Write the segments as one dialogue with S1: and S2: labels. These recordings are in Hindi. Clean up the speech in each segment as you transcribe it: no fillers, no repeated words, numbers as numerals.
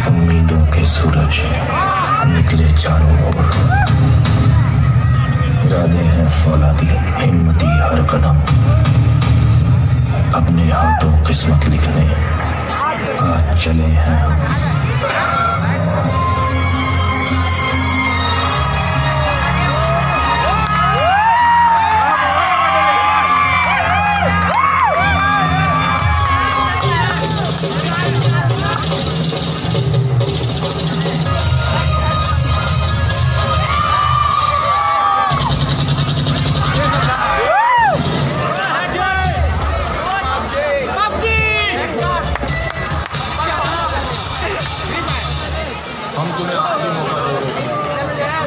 S1: उम्मीदों के सूरज निकले चारों ओर, इरादे हैं फौलादी हिम्मती हर कदम, अपने हाथों किस्मत लिखने आज चले हैं हम।
S2: हम तुम्हें आखिरी मौका दे रहे हैं।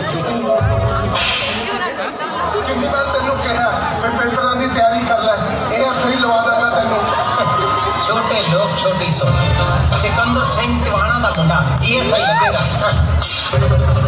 S3: कितनी बार तेनों कहना मैं पेपरों की तैयारी कर ले, ये सही लवा देगा तेनों।
S4: छोटे लोग छोटी सोच, सिकंदर सिंह तिवाना का मुंडा ये सही लगेगा।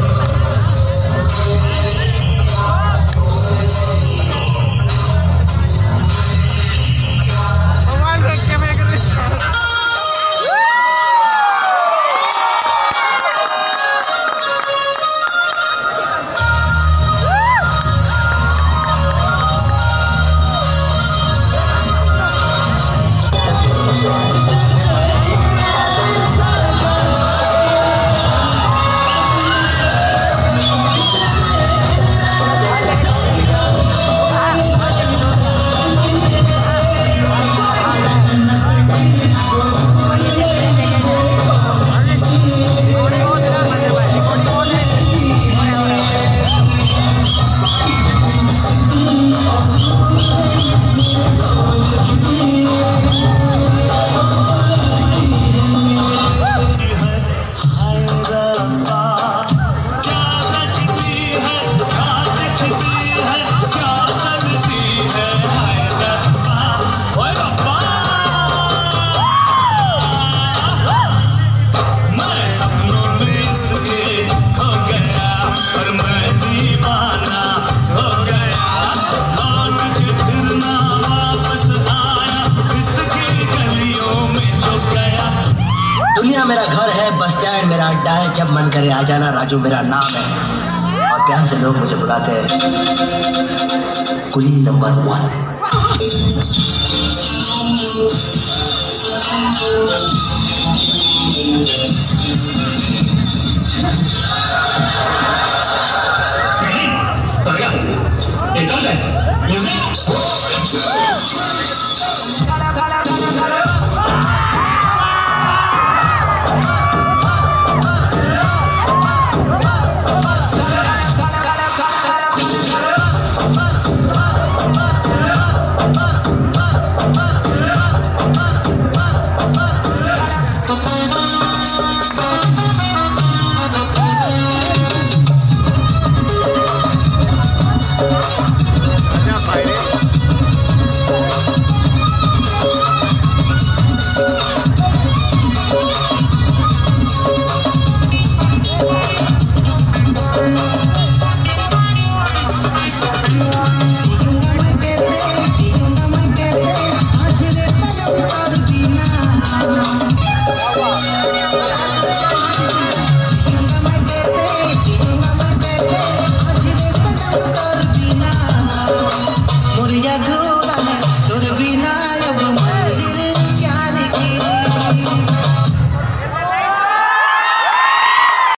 S5: दुनिया मेरा घर है, बस स्टैंड मेरा अड्डा है, जब मन करे आ जाना, राजू मेरा नाम है। और प्यार से लोग मुझे बुलाते हैं कुली नंबर 1।